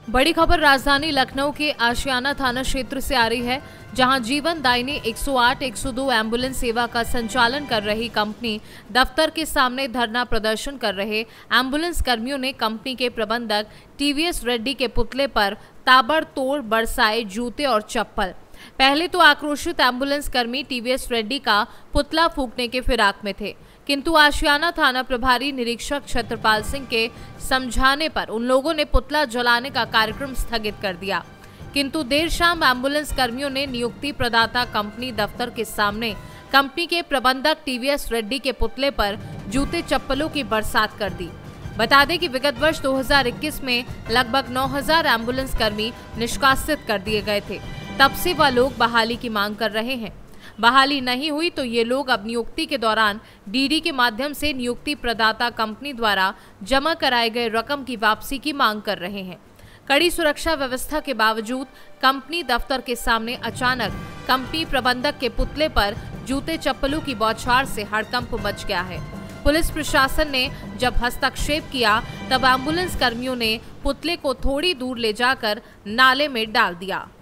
बड़ी खबर राजधानी लखनऊ के आशियाना थाना क्षेत्र से आ रही है, जहां जीवन दायिनी 108, 102 एम्बुलेंस सेवा का संचालन कर रही कंपनी दफ्तर के सामने धरना प्रदर्शन कर रहे एम्बुलेंस कर्मियों ने कंपनी के प्रबंधक टीवीएस रेड्डी के पुतले पर ताबड़तोड़ बरसाए जूते और चप्पल। पहले तो आक्रोशित एम्बुलेंस कर्मी टीवीएस रेड्डी का पुतला फूंकने के फिराक में थे, किंतु आशियाना थाना प्रभारी निरीक्षक छत्रपाल सिंह के समझाने पर उन लोगों ने पुतला जलाने का कार्यक्रम स्थगित कर दिया। किंतु देर शाम एम्बुलेंस कर्मियों ने नियुक्ति प्रदाता कंपनी दफ्तर के सामने कंपनी के प्रबंधक टीवीएस रेड्डी के पुतले पर जूते चप्पलों की बरसात कर दी। बता दें कि विगत वर्ष 2021 में लगभग 9000 एम्बुलेंस कर्मी निष्कासित कर दिए गए थे। तब से वह लोग बहाली की मांग कर रहे हैं। बहाली नहीं हुई तो ये लोग अब नियुक्ति के दौरान डीडी के माध्यम से नियुक्ति प्रदाता कंपनी द्वारा जमा कराए गए रकम की वापसी की मांग कर रहे हैं। कड़ी सुरक्षा व्यवस्था के बावजूद कंपनी दफ्तर के सामने अचानक कंपनी प्रबंधक के पुतले पर जूते चप्पलों की बौछार से हड़कंप मच गया है। पुलिस प्रशासन ने जब हस्तक्षेप किया तब एम्बुलेंस कर्मियों ने पुतले को थोड़ी दूर ले जाकर नाले में डाल दिया।